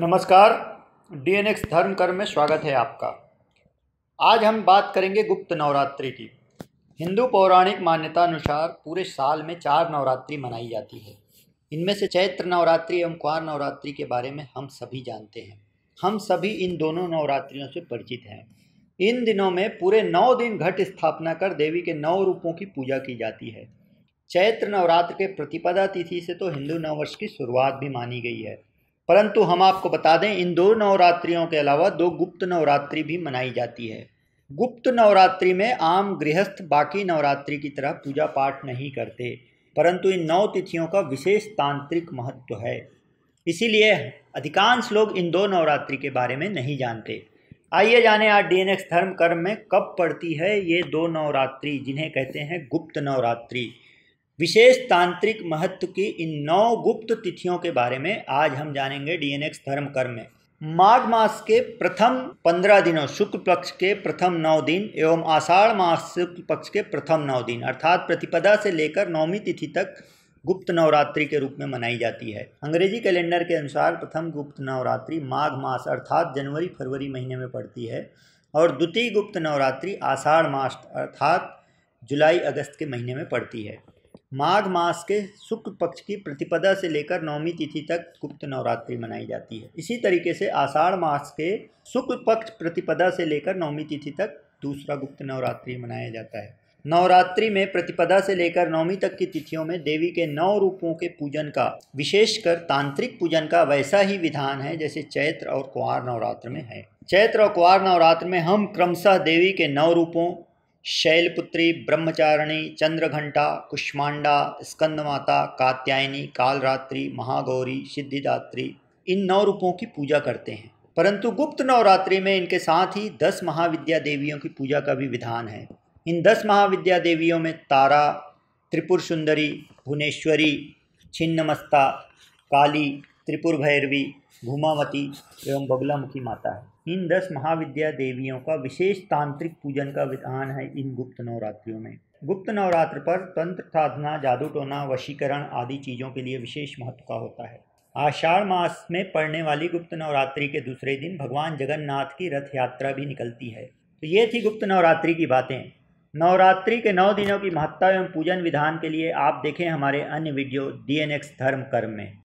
नमस्कार। डीएनएक्स धर्म कर्म में स्वागत है आपका। आज हम बात करेंगे गुप्त नवरात्रि की। हिंदू पौराणिक मान्यता अनुसार पूरे साल में 4 नवरात्रि मनाई जाती है। इनमें से चैत्र नवरात्रि एवं क्वार नवरात्रि के बारे में हम सभी जानते हैं। हम सभी इन दोनों नवरात्रियों से परिचित हैं। इन दिनों में पूरे 9 दिन घट स्थापना कर देवी के 9 रूपों की पूजा की जाती है। चैत्र नवरात्र के प्रतिपदा तिथि से तो हिंदू नववर्ष की शुरुआत भी मानी गई है, परंतु हम आपको बता दें इन 2 नवरात्रियों के अलावा 2 गुप्त नवरात्रि भी मनाई जाती है। गुप्त नवरात्रि में आम गृहस्थ बाकी नवरात्रि की तरह पूजा पाठ नहीं करते, परंतु इन 9 तिथियों का विशेष तांत्रिक महत्व है। इसीलिए अधिकांश लोग इन 2 नवरात्रि के बारे में नहीं जानते। आइए जाने आज डीएनएक्स धर्म कर्म में कब पड़ती है ये 2 नवरात्रि, जिन्हें कहते हैं गुप्त नवरात्रि। विशेष तांत्रिक महत्व की इन 9 गुप्त तिथियों के बारे में आज हम जानेंगे डीएनएक्स धर्म कर्म में। माघ मास के प्रथम 15 दिनों शुक्ल पक्ष के प्रथम 9 दिन एवं आषाढ़ मास शुक्ल पक्ष के प्रथम 9 दिन अर्थात प्रतिपदा से लेकर 9वीं तिथि तक गुप्त नवरात्रि के रूप में मनाई जाती है। अंग्रेजी कैलेंडर के अनुसार प्रथम गुप्त नवरात्रि माघ मास अर्थात जनवरी फरवरी महीने में पड़ती है और द्वितीय गुप्त नवरात्रि आषाढ़ मास अर्थात जुलाई अगस्त के महीने में पड़ती है। माघ मास के शुक्ल पक्ष की प्रतिपदा से लेकर 9वीं तिथि तक गुप्त नवरात्रि मनाई जाती है। इसी तरीके से आषाढ़ मास के शुक्ल पक्ष प्रतिपदा से लेकर 9वीं तिथि तक दूसरा गुप्त नवरात्रि मनाया जाता है। नवरात्रि में प्रतिपदा से लेकर 9वीं तक की तिथियों में देवी के 9 रूपों के पूजन का, विशेषकर तांत्रिक पूजन का वैसा ही विधान है जैसे चैत्र और कुंवार नवरात्र में है। चैत्र और कुंवार नवरात्र में हम क्रमशः देवी के 9 रूपों शैलपुत्री, ब्रह्मचारिणी, चंद्रघंटा, कुष्मांडा, स्कंदमाता, कात्यायनी, कालरात्रि, महागौरी, सिद्धिदात्री इन 9 रूपों की पूजा करते हैं। परंतु गुप्त नवरात्रि में इनके साथ ही 10 महाविद्या देवियों की पूजा का भी विधान है। इन 10 महाविद्या देवियों में तारा, त्रिपुर सुंदरी, भुवनेश्वरी, छिन्नमस्ता, काली, त्रिपुर भैरवी, भूमावती एवं बगलामुखी माता है। इन 10 महाविद्या देवियों का विशेष तांत्रिक पूजन का विधान है इन गुप्त नवरात्रियों में। गुप्त नवरात्र पर तंत्र साधना, जादू टोना, वशीकरण आदि चीज़ों के लिए विशेष महत्व का होता है। आषाढ़ मास में पड़ने वाली गुप्त नवरात्रि के दूसरे दिन भगवान जगन्नाथ की रथ यात्रा भी निकलती है। तो ये थी गुप्त नवरात्रि की बातें। नवरात्रि के 9 दिनों की महत्ता एवं पूजन विधान के लिए आप देखें हमारे अन्य वीडियो डीएनएक्स धर्म कर्म में।